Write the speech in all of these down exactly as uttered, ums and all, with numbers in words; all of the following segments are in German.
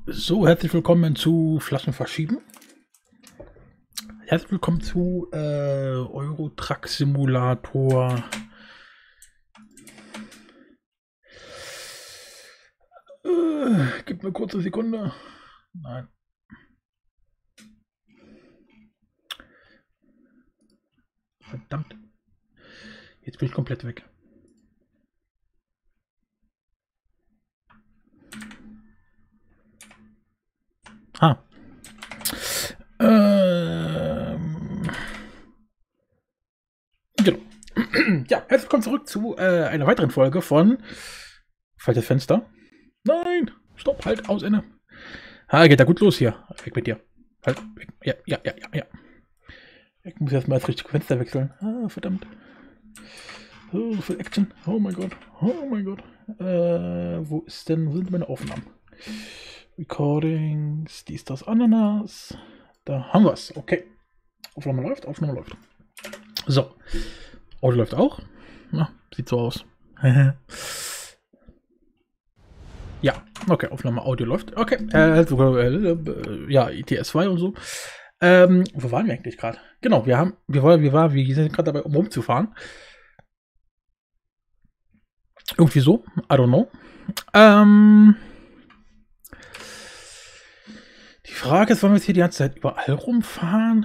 So, herzlich willkommen zu Flaschen verschieben. Herzlich willkommen zu äh, Euro Truck Simulator. Äh, gib mir kurz eine Sekunde. Nein. Verdammt. Jetzt bin ich komplett weg. Ah. Ähm. Genau. Ja, herzlich willkommen zurück zu äh, einer weiteren Folge von Falsches Fenster. Nein! Stopp, halt, aus, Ende. Ah, geht da gut los hier. Weg mit dir. Halt, weg. Ja, ja, ja, ja, ja. Ich muss erstmal das richtige Fenster wechseln. Ah, verdammt. Oh, so viel Action. Oh mein Gott. Oh mein Gott. Äh, wo ist denn, wo sind meine Aufnahmen? Recordings, dies, das, Ananas. Da haben wir es. Okay. Aufnahme läuft, Aufnahme läuft. So. Audio läuft auch. Na, sieht so aus. Ja, okay, Aufnahme Audio läuft. Okay. Äh, äh, ja, I T S zwei und so. Ähm, wo waren wir eigentlich gerade? Genau, wir haben, wir wollen, wir waren, wir sind gerade dabei, um rumzufahren. Irgendwie so, I don't know. Ähm, die Frage ist, wollen wir jetzt hier die ganze Zeit überall rumfahren?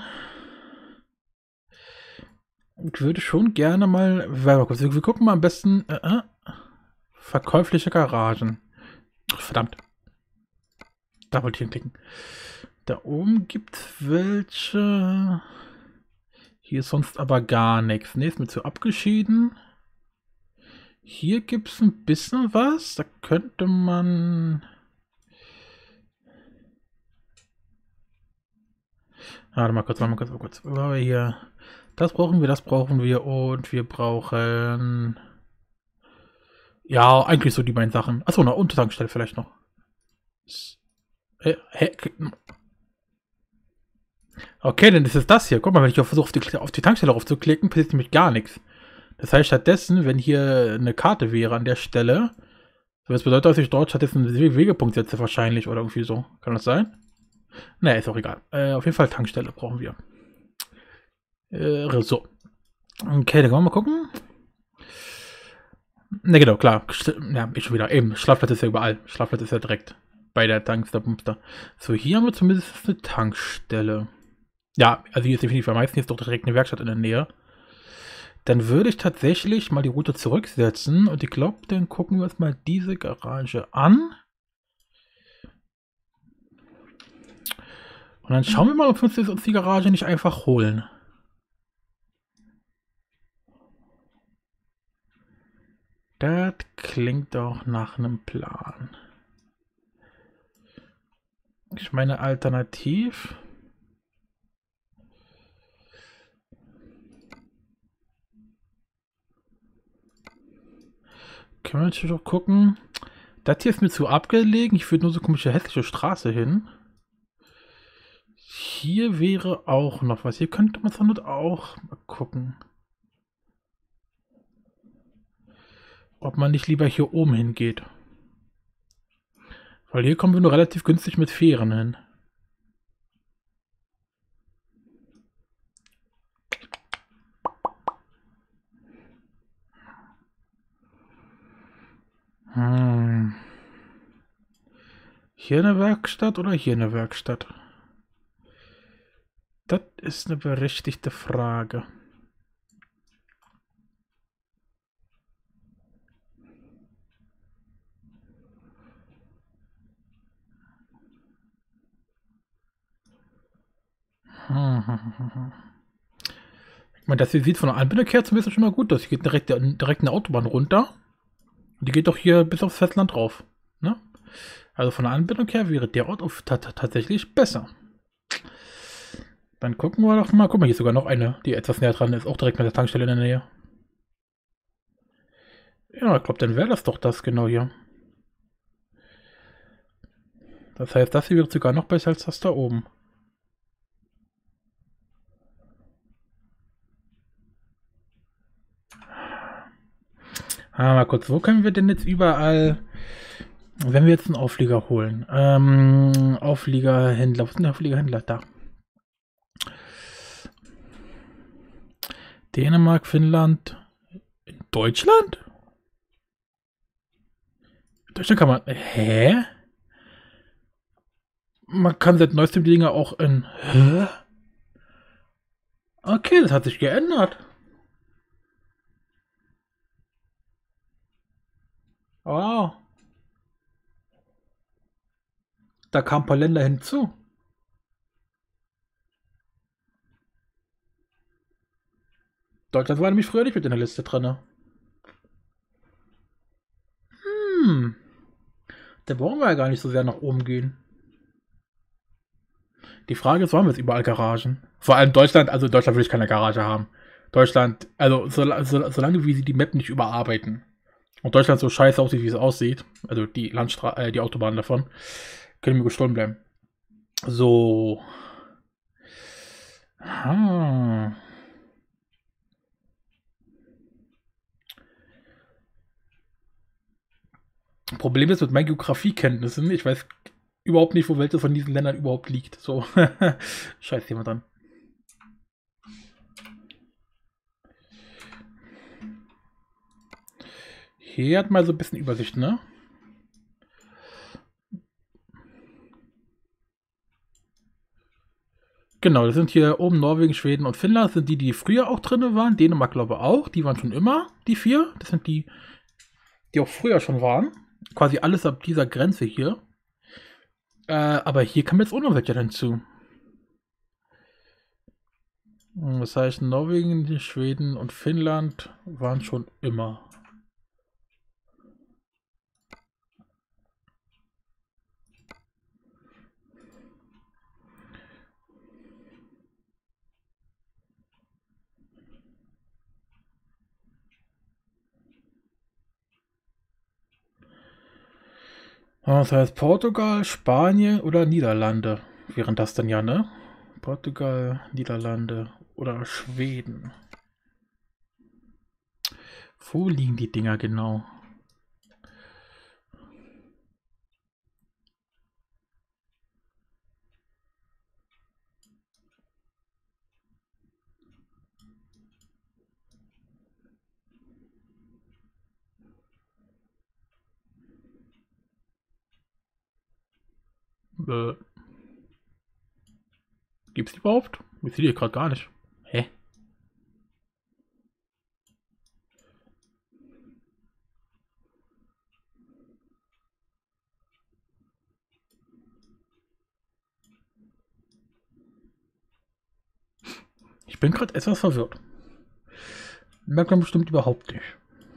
Ich würde schon gerne mal, wir gucken mal am besten, äh, äh, verkäufliche Garagen. Verdammt. Da wollte ich hinklicken. Da oben gibt es welche. Hier ist sonst aber gar nichts. Ne, ist mir zu abgeschieden. Hier gibt es ein bisschen was. Da könnte man... Warte mal kurz, warte mal kurz, warte mal kurz. Wo haben wir hier? Das brauchen wir, das brauchen wir und wir brauchen... Ja, eigentlich so die beiden Sachen. Achso, eine Untertankstelle vielleicht noch. Okay, dann ist es das hier. Guck mal, wenn ich versuche, auf die, auf die Tankstelle raufzuklicken, passiert nämlich gar nichts. Das heißt stattdessen, wenn hier eine Karte wäre an der Stelle, das bedeutet, dass ich dort stattdessen einen Wegepunkt setze wahrscheinlich oder irgendwie so. Kann das sein? Ne, ist auch egal. Äh, auf jeden Fall Tankstelle brauchen wir. Äh, so. Okay, dann können wir mal gucken. Ne, genau, klar. Ja, ich schon wieder. Eben, Schlafplatz ist ja überall. Schlafplatz ist ja direkt bei der Tankstelle. So, hier haben wir zumindest eine Tankstelle. Ja, also hier ist definitiv am meisten, hier ist doch direkt eine Werkstatt in der Nähe. Dann würde ich tatsächlich mal die Route zurücksetzen und ich glaube, dann gucken wir uns mal diese Garage an. Und dann schauen wir mal, ob wir uns die Garage nicht einfach holen. Das klingt doch nach einem Plan. Ich meine, alternativ... Können wir natürlich auch gucken. Das hier ist mir zu abgelegen. Ich würde nur so komische hässliche Straße hin. Hier wäre auch noch was. Hier könnte man es auch mal gucken. Ob man nicht lieber hier oben hingeht. Weil hier kommen wir nur relativ günstig mit Fähren hin. Hm. Hier eine Werkstatt oder hier eine Werkstatt? Das ist eine berechtigte Frage. Hm, hm, hm, hm. Ich meine, das hier sieht von der Anbindung her zumindest schon mal gut aus. Hier geht direkt, direkt eine Autobahn runter. Und die geht doch hier bis aufs Festland drauf. Ne? Also von der Anbindung her wäre der Ort auf, tatsächlich besser. Dann gucken wir doch mal. Guck mal, hier ist sogar noch eine, die etwas näher dran ist. Auch direkt mit der Tankstelle in der Nähe. Ja, ich glaube, dann wäre das doch das genau hier. Das heißt, das hier wird sogar noch besser als das da oben. Ah, mal kurz, wo können wir denn jetzt überall Wenn wir jetzt einen Auflieger holen. Ähm, Aufliegerhändler. Wo sind der Aufliegerhändler? Da. Dänemark, Finnland. In Deutschland? In Deutschland kann man. Hä? Man kann seit neuestem die Dinger auch in. Hä? Okay, das hat sich geändert. Wow. Da kamen ein paar Länder hinzu. Deutschland war nämlich früher nicht mit in der Liste drin. Hm. Da brauchen wir ja gar nicht so sehr nach oben gehen. Die Frage ist, wollen wir jetzt überall Garagen? Vor allem Deutschland, also Deutschland will ich keine Garage haben. Deutschland, also so, so, solange wie sie die Map nicht überarbeiten und Deutschland so scheiße aussieht, wie es aussieht, also die Landstra äh, die Autobahn davon, können wir gestohlen bleiben. So. Ah. Problem ist mit meinen Geografiekenntnissen, ich weiß überhaupt nicht, wo welche von diesen Ländern überhaupt liegt. So. Scheiß Thema dran. Hier hat man so ein bisschen Übersicht, ne? Genau, das sind hier oben Norwegen, Schweden und Finnland. Das sind die, die früher auch drin waren. Dänemark glaube ich auch. Die waren schon immer, die vier. Das sind die, die auch früher schon waren. Quasi alles ab dieser Grenze hier. Äh, aber hier kam jetzt auch noch welche hinzu. Das heißt, Norwegen, Schweden und Finnland waren schon immer. Das heißt Portugal, Spanien oder Niederlande wären das dann ja, ne? Portugal, Niederlande oder Schweden. Wo liegen die Dinger genau? Äh, Gibt's die überhaupt? Ich sehe die gerade gar nicht. Hä? Ich bin gerade etwas verwirrt. Merkt man bestimmt überhaupt nicht.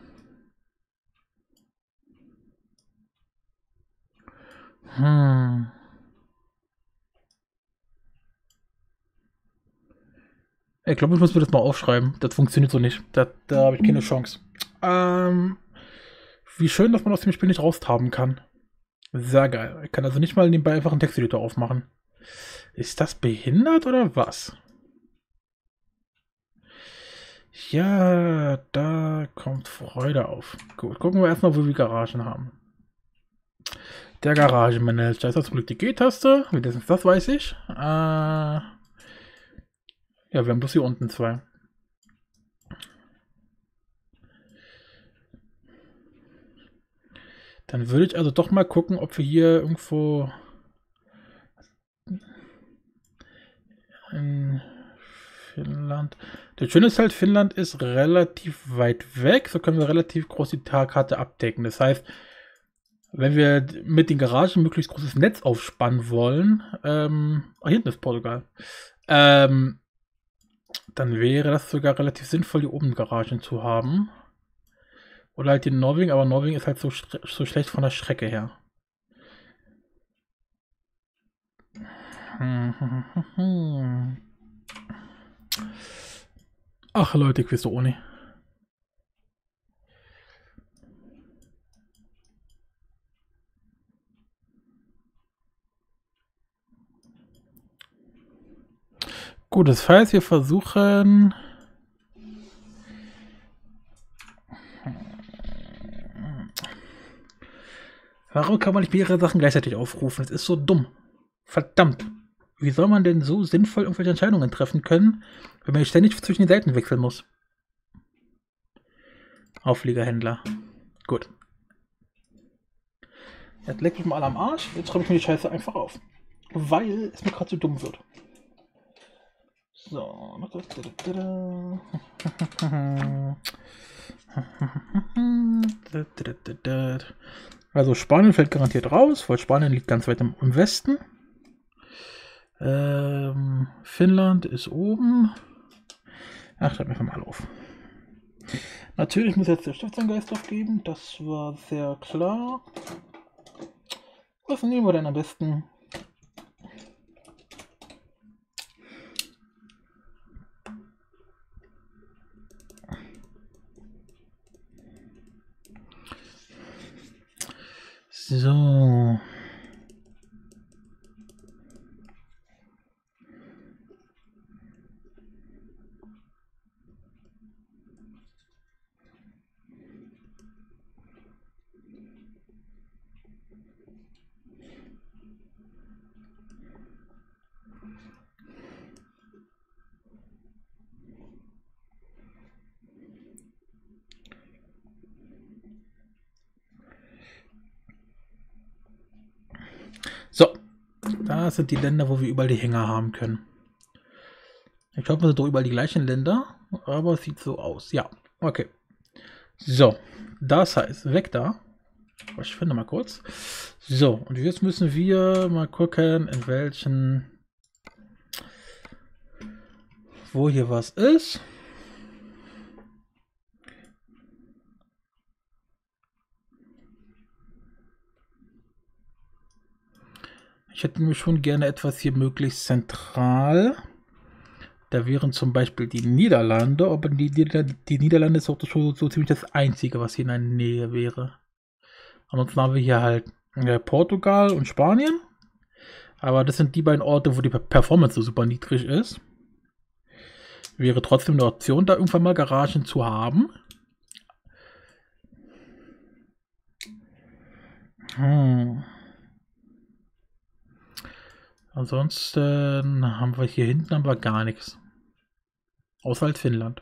Hm. Ich glaube, ich muss mir das mal aufschreiben. Das funktioniert so nicht. Da, da habe ich keine Chance. Ähm, wie schön, dass man aus dem Spiel nicht raustaben kann. Sehr geil. Ich kann also nicht mal nebenbei einfach einen Texteditor aufmachen. Ist das behindert oder was? Ja, da kommt Freude auf. Gut, gucken wir erstmal, wo wir Garagen haben. Der Garagenmanager. Ist das zum Glück die G-Taste? Wenigstens das weiß ich. Äh, ja, wir haben bloß hier unten zwei. Dann würde ich also doch mal gucken, ob wir hier irgendwo in Finnland. Das Schöne ist halt, Finnland ist relativ weit weg. So können wir relativ groß die Karte abdecken. Das heißt, wenn wir mit den Garagen möglichst großes Netz aufspannen wollen, ähm, ach, hinten ist Portugal, ähm, dann wäre das sogar relativ sinnvoll, hier oben Garagen zu haben. Oder halt in Norwegen, aber Norwegen ist halt so, so schlecht von der Strecke her. Ach Leute, ich weiß doch auch nicht. Gut, das heißt, wir versuchen... Warum kann man nicht mehrere Sachen gleichzeitig aufrufen? Das ist so dumm. Verdammt. Wie soll man denn so sinnvoll irgendwelche Entscheidungen treffen können, wenn man ständig zwischen den Seiten wechseln muss? Aufliegerhändler. Gut. Jetzt leck mich mal alle am Arsch. Jetzt schreibe ich mir die Scheiße einfach auf. Weil es mir gerade so dumm wird. So. Also Spanien fällt garantiert raus, weil Spanien liegt ganz weit im, im Westen. Ähm, Finnland ist oben. Ach, schreib mir mal auf. Natürlich muss jetzt der Stiftsgeist aufgeben, das war sehr klar. Was nehmen wir denn am besten? So. So, da sind die Länder, wo wir überall die Hänger haben können. Ich glaube, wir sind doch überall die gleichen Länder, aber es sieht so aus. Ja, okay. So, das heißt, weg da. Ich finde mal kurz. So, und jetzt müssen wir mal gucken, in welchen... wo hier was ist. Ich hätte mir schon gerne etwas hier möglichst zentral. Da wären zum Beispiel die Niederlande, aber die, die, die Niederlande ist auch so, so ziemlich das Einzige, was hier in der Nähe wäre. Ansonsten haben wir hier halt ja, Portugal und Spanien. Aber das sind die beiden Orte, wo die Performance so super niedrig ist. Wäre trotzdem eine Option, da irgendwann mal Garagen zu haben. Hm. Ansonsten haben wir hier hinten aber gar nichts. Außer halt Finnland.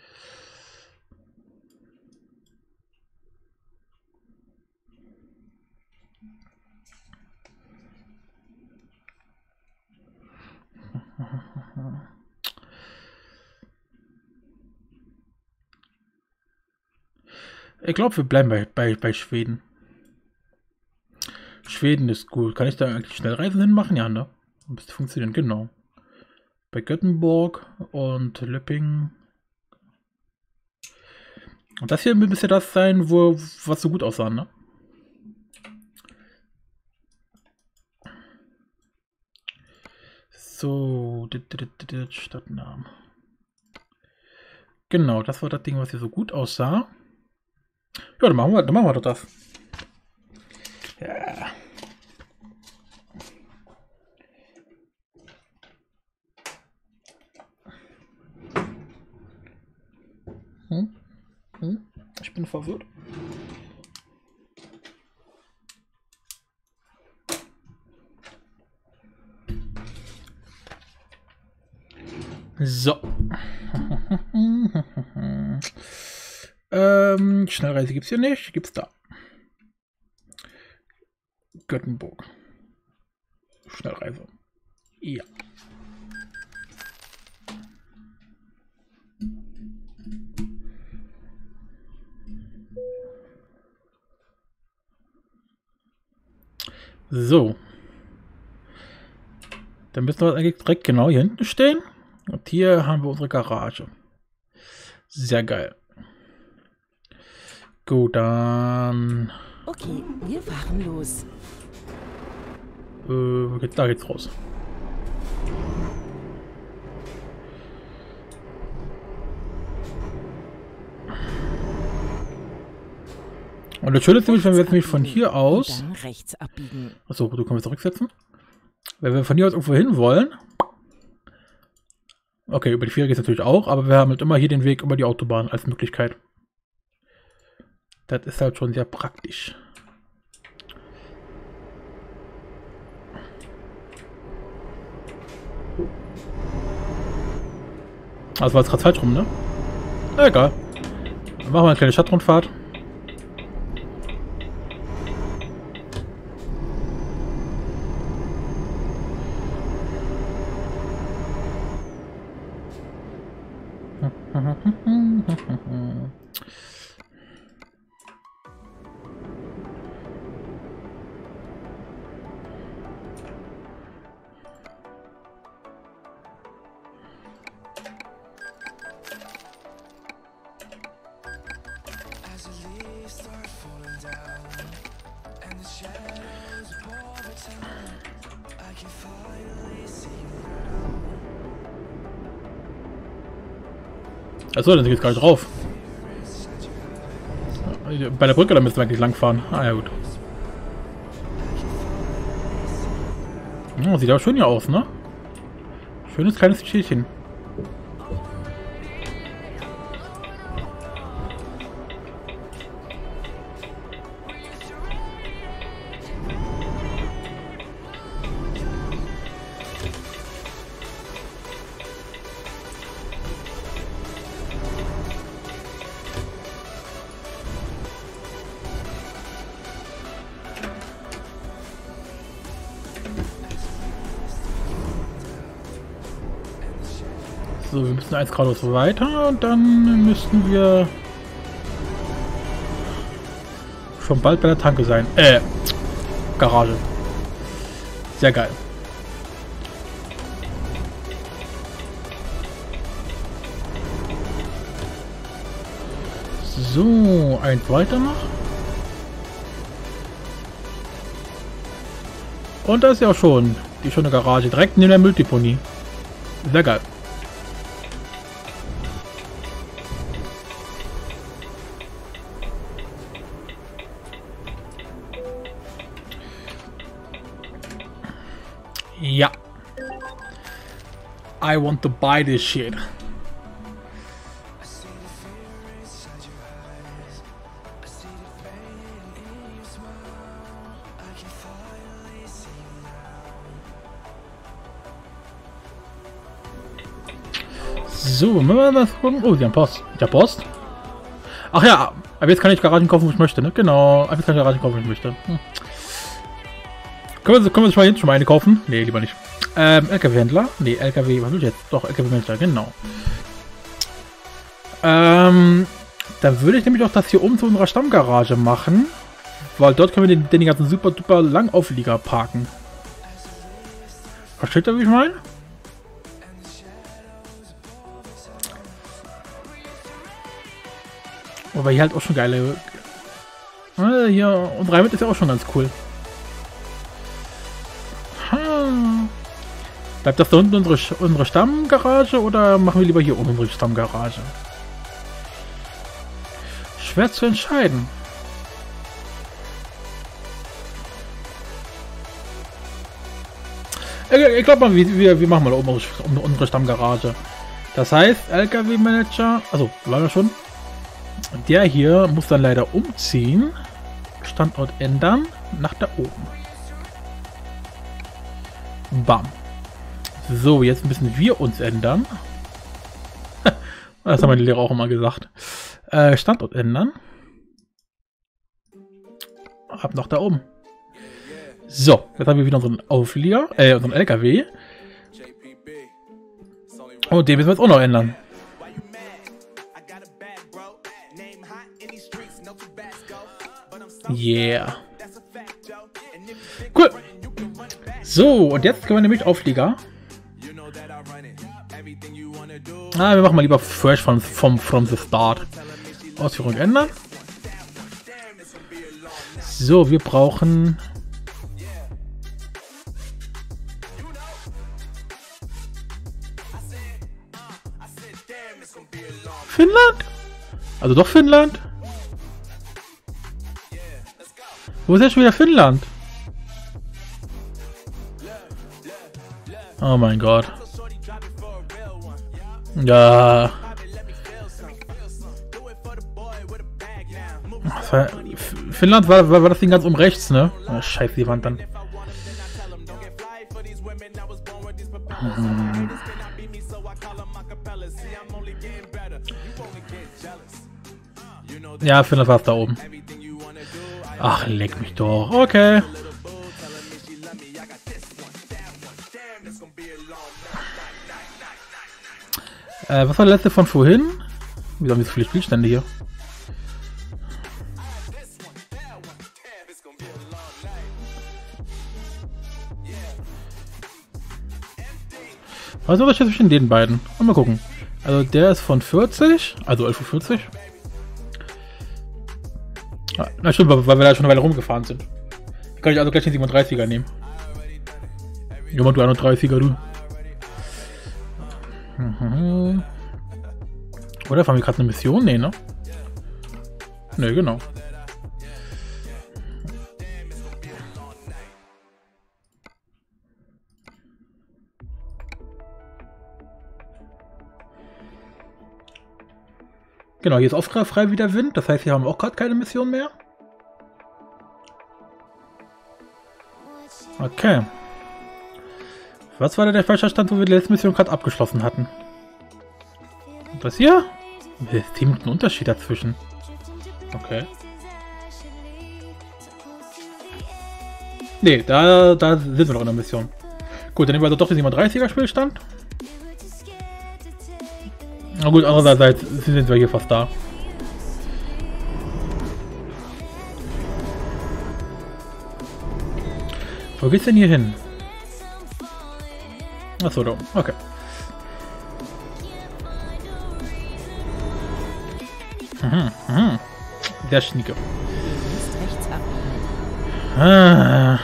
Ich glaube, wir bleiben bei, bei, bei Schweden. Schweden ist gut. Kann ich da eigentlich Schnellreisen hinmachen? Ja, ne? Müsste funktionieren, genau. Bei Göteborg und Löpping. Und das hier müsste das sein, wo was so gut aussah, ne? So, Stadtnamen. Genau, das war das Ding, was hier so gut aussah. Ja, dann machen wir, dann machen wir doch das. Ja. Hm? Hm? Ich bin verwirrt. So. ähm, Schnellreise gibt es hier nicht. Gibt es da. Göteborg. Schnellreise. Ja. So. Dann müssen wir eigentlich direkt genau hier hinten stehen. Und hier haben wir unsere Garage. Sehr geil. Gut, dann... Okay, wir fahren los. Äh, da geht's raus. Und das Schöne ist nämlich, wenn wir jetzt nämlich von hier aus... Dann rechts abbiegen. Achso, du kannst zurücksetzen. Wenn wir von hier aus irgendwo hin wollen... Okay, über die Fähre geht es natürlich auch, aber wir haben halt immer hier den Weg über die Autobahn als Möglichkeit. Das ist halt schon sehr praktisch. Das war jetzt gerade falsch rum, ne? Na, egal. Dann machen wir eine kleine Stadtrundfahrt. Achso, dann geht's gar nicht drauf. Bei der Brücke, da müssen wir eigentlich langfahren. Ah ja, gut. Oh, sieht aber schön hier aus, ne? Schönes kleines Städtchen. So, wir müssen eins geradeaus weiter und dann müssten wir schon bald bei der Tanke sein. Äh, Garage. Sehr geil. So, eins weiter noch. Und da ist ja auch schon die schöne Garage, direkt neben der Mülldeponie. Sehr geil. Ja. I want to buy this shit. So, wenn wir mal gucken. Oh, die haben Post. Ich hab Post. Ach ja, aber jetzt kann ich Garagen kaufen, wo ich möchte, ne? Genau, aber jetzt kann ich Garagen kaufen, wo ich möchte. Hm. Können wir, können wir uns mal hinten schon mal eine kaufen? Ne, lieber nicht. Ähm, L K W-Händler? Ne, L K W, was will ich jetzt? Doch, L K W-Händler, genau. Ähm, dann würde ich nämlich auch das hier oben zu unserer Stammgarage machen. Weil dort können wir den, den ganzen super duper Langauflieger parken. Versteht ihr, wie ich meine? Aber hier halt auch schon geile... Äh, hier, und Reimet ist ja auch schon ganz cool. Hm. Bleibt das da unten unsere, unsere Stammgarage oder machen wir lieber hier oben unsere Stammgarage? Schwer zu entscheiden. Ich glaube mal, wir, wir machen mal oben unsere Stammgarage. Das heißt, L K W-Manager, also leider schon. Der hier muss dann leider umziehen. Standort ändern. Nach da oben. Bam. So, jetzt müssen wir uns ändern. Das haben meine Lehrer auch immer gesagt. Äh, Standort ändern. Ab nach da oben. So, jetzt haben wir wieder unseren Auflieger, äh, unseren L K W. Und den müssen wir jetzt auch noch ändern. Yeah. Cool. So, und jetzt können wir nämlich Auflieger. Ah, wir machen mal lieber fresh from, from, from the start. Ausführung ändern. So, wir brauchen... Finnland? Also doch Finnland? Wo ist jetzt schon wieder Finnland? Oh mein Gott. Ja. Finnland war, war, war das Ding ganz um rechts, ne? Oh, scheiße, die Wand dann. Hm. Ja, Finnland war es da oben. Ach, leck mich doch. Okay. Äh, was war der letzte von vorhin? Wieso haben wir so viele Spielstände hier? Was ist der Unterschied zwischen den beiden? Mal gucken. Also der ist von vierzig, also elf Uhr vierzig. Ah, na stimmt, weil wir da schon eine Weile rumgefahren sind. Kann ich also gleich den siebenunddreißiger nehmen. Jemand, du einunddreißiger, du. Mhm. Oder fahren wir gerade eine Mission? Nee, ne? Ne, genau. Genau, hier ist auch frei wie der Wind. Das heißt, hier haben wir auch gerade keine Mission mehr. Okay. Was war denn der falsche Stand, wo wir die letzte Mission gerade abgeschlossen hatten? Und das hier? Es ist zehn Minuten Unterschied dazwischen. Okay. Nee, da, da sind wir noch in der Mission. Gut, dann nehmen wir also doch den siebenunddreißiger Spielstand. Na gut, andererseits sind wir hier fast da. Wo geht's denn hier hin? Achso, da. Okay. Mhm, mhm. Der Schnieke. Rechts abbiegen. Ah.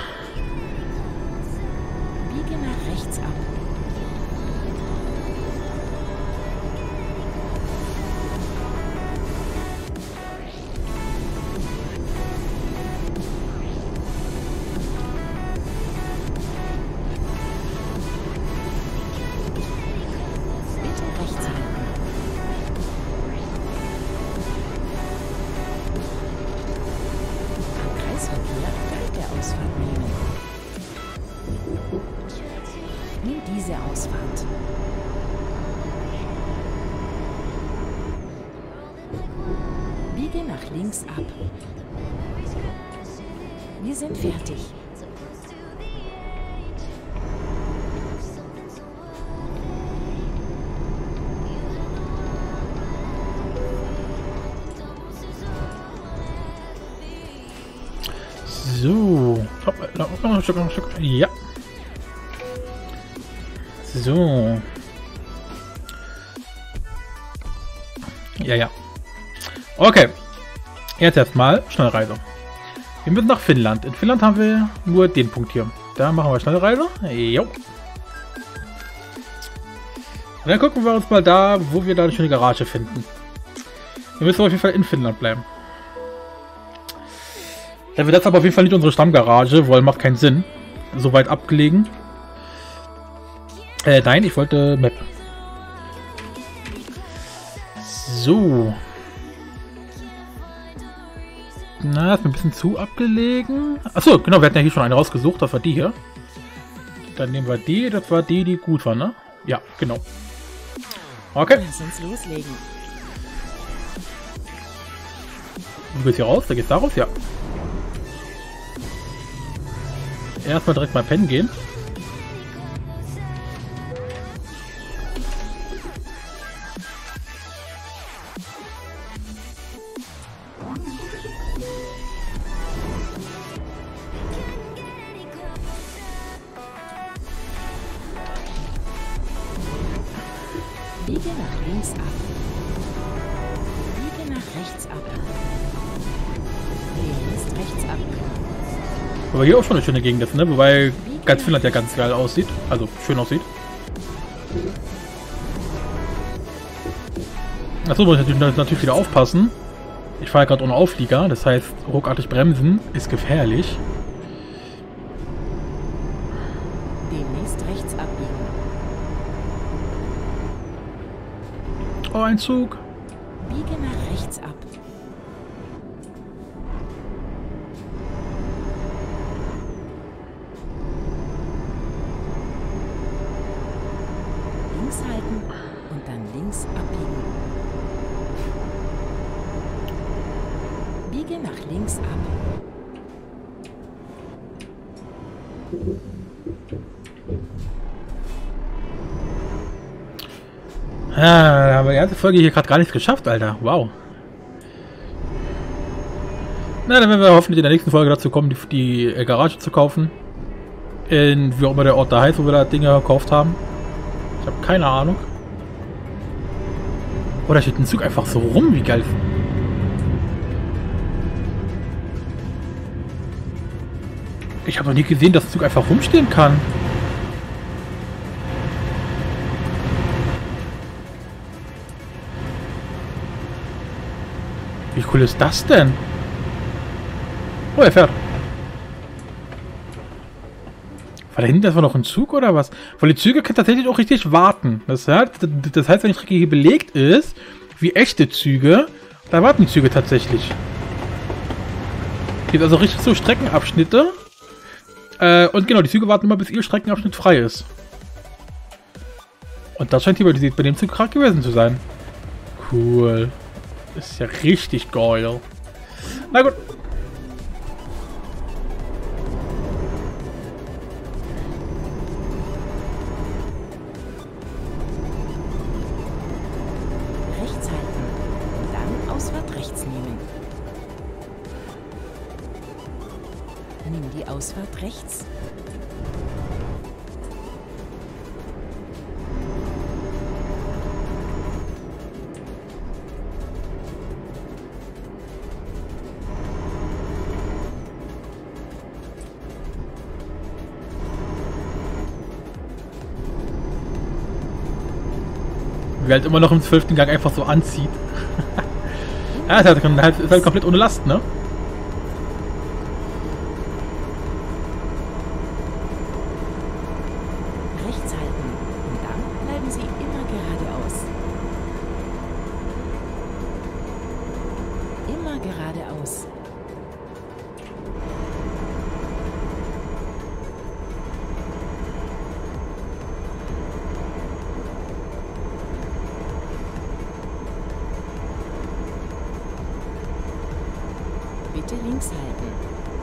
Biege nach rechts ab. Bitte rechts halten. Am Kreisverkehr gleich der Ausfahrt nehmen. Nimm diese Ausfahrt. Biege nach links ab. Wir sind fertig. So. Hopp, noch ein Stück, noch ein Stück. Ja. So. Ja, ja. Okay. Jetzt erstmal Schnellreise. Wir müssen nach Finnland. In Finnland haben wir nur den Punkt hier. Da machen wir Schnellreise. Jo. Und dann gucken wir uns mal da, wo wir da eine schöne Garage finden. Wir müssen auf jeden Fall in Finnland bleiben. Dann wird das aber auf jeden Fall nicht unsere Stammgarage, weil macht keinen Sinn. So weit abgelegen. Äh, nein, ich wollte Map. So. Na, ist mir ein bisschen zu abgelegen. Achso, genau, wir hatten ja hier schon eine rausgesucht. Das war die hier. Dann nehmen wir die. Das war die, die gut war, ne? Ja, genau. Okay. Lass uns loslegen. Du gehst hier raus, da geht's da raus, ja. Erstmal direkt mal pennen gehen. Biege nach links ab. Biege nach rechts ab. Hier ist rechts ab. Wobei hier auch schon eine schöne Gegend ist, ne? Wobei ganz Finnland ja ganz geil aussieht. Also schön aussieht. Achso, muss ich natürlich, natürlich wieder aufpassen. Ich fahre gerade ohne Auflieger, das heißt, ruckartig bremsen ist gefährlich. Demnächst rechts abbiegen. Oh, ein Zug. Biege nach rechts ab. Links halten und dann links abbiegen. Biege nach links ab. Ah, da haben wir die erste Folge hier gerade gar nichts geschafft, Alter. Wow. Na, dann werden wir hoffentlich in der nächsten Folge dazu kommen, die, die äh, Garage zu kaufen. In wie auch immer der Ort da heißt, wo wir da Dinge gekauft haben. Ich habe keine Ahnung. Oder steht ein Zug einfach so rum, wie geil. Ich habe noch nie gesehen, dass ein Zug einfach rumstehen kann. Wie cool ist das denn? Oh, er fährt. War da hinten erstmal noch ein Zug oder was? Weil die Züge können tatsächlich auch richtig warten. Das heißt, das heißt, wenn die Strecke hier belegt ist, wie echte Züge, da warten die Züge tatsächlich. Gibt also richtig so Streckenabschnitte. Äh, und genau, die Züge warten immer, bis ihr Streckenabschnitt frei ist. Und das scheint hier bei, bei dem Zug gerade gewesen zu sein. Cool. Das ist ja richtig geil. Na gut. Rechts halten und dann Ausfahrt rechts nehmen. Nimm die Ausfahrt rechts. Wie halt immer noch im zwölften Gang einfach so anzieht. Ja, ist halt, ist halt komplett ohne Last, ne? Rechts halten und dann bleiben Sie immer geradeaus. Immer geradeaus. Bitte links halten.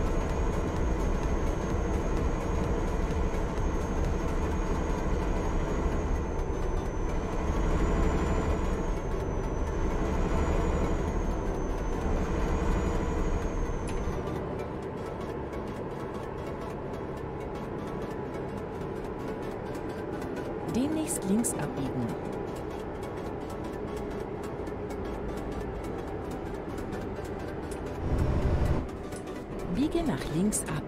Demnächst links abbiegen. Biege nach links ab.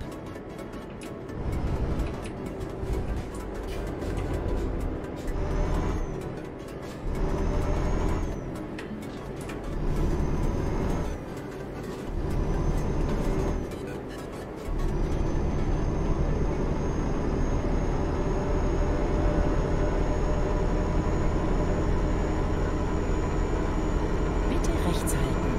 Bitte rechts halten.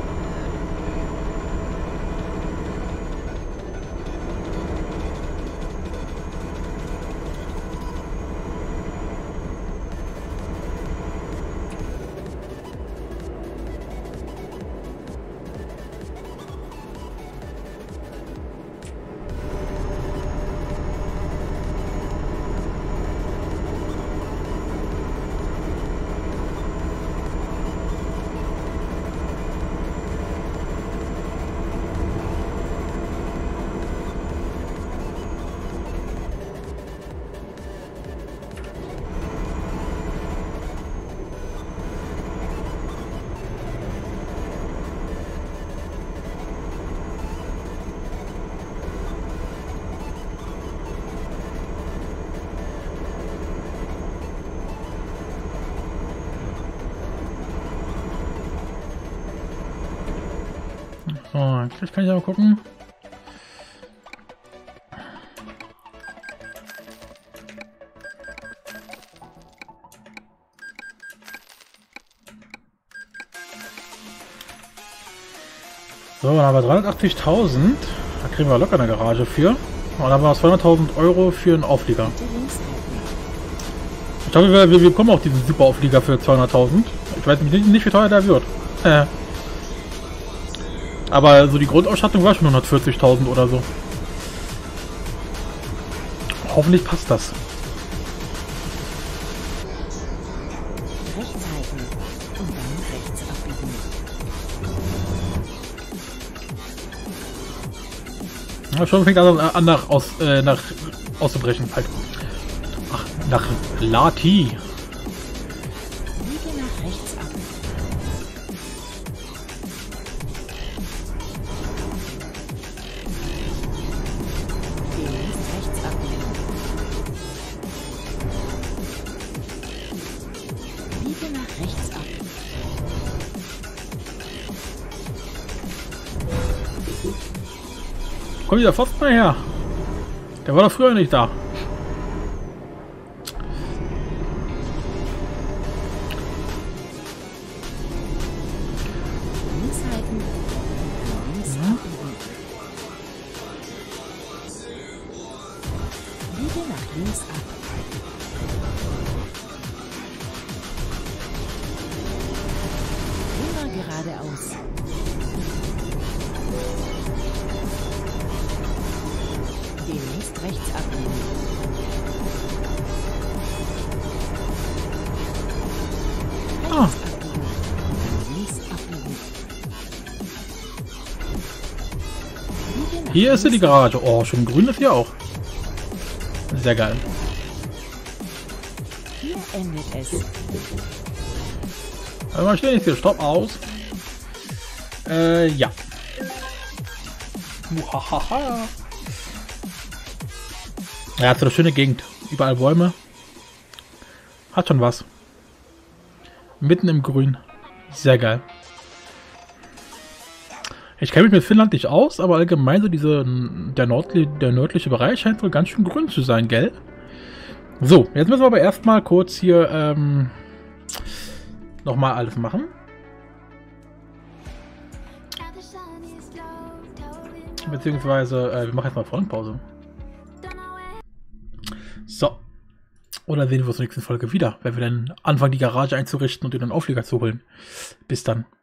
So, jetzt kann ich aber gucken. So, dann haben wir dreihundertachtzigtausend. Da kriegen wir locker eine Garage für. Und dann haben wir zweihunderttausend Euro für einen Auflieger. Ich glaube, wir, wir bekommen auch diesen super Auflieger für zweihunderttausend. Ich weiß nicht, nicht wie teuer der wird. Äh. Aber so die Grundausstattung war schon hundertvierzigtausend oder so. Hoffentlich passt das. Rechts halten und dann rechts abbiegen. Ja, schon fängt an, an nach, aus, äh, nach auszubrechen. Halt. Ach, nach Lati. Biege nach rechts ab. Demnächst rechts abbiegen. Biege nach rechts ab. Komm wieder Pfosten mal her. Der war doch früher nicht da. Links halten. Links abbiegen. Biege nach links ab. Immer geradeaus. Demnächst rechts abbiegen. Ah. Rechts abbiegen. Links abbiegen. Biege nach Hier ist ja die links ab. Garage. Oh, schön grün ist hier auch. Sehr geil. Hier endet es. Also mal stehen jetzt hier. Stopp aus. Äh, ja. Muhahaha. Ja, hat so eine schöne Gegend. Überall Bäume. Hat schon was. Mitten im Grün. Sehr geil. Ich kenne mich mit Finnland nicht aus, aber allgemein so diese, der, nördli, der nördliche Bereich scheint wohl ganz schön grün zu sein, gell? So, jetzt müssen wir aber erstmal kurz hier ähm, nochmal alles machen. Beziehungsweise, äh, wir machen jetzt mal Folgenpause. So. Oder sehen wir uns in der nächsten Folge wieder, wenn wir dann anfangen, die Garage einzurichten und den Auflieger zu holen. Bis dann.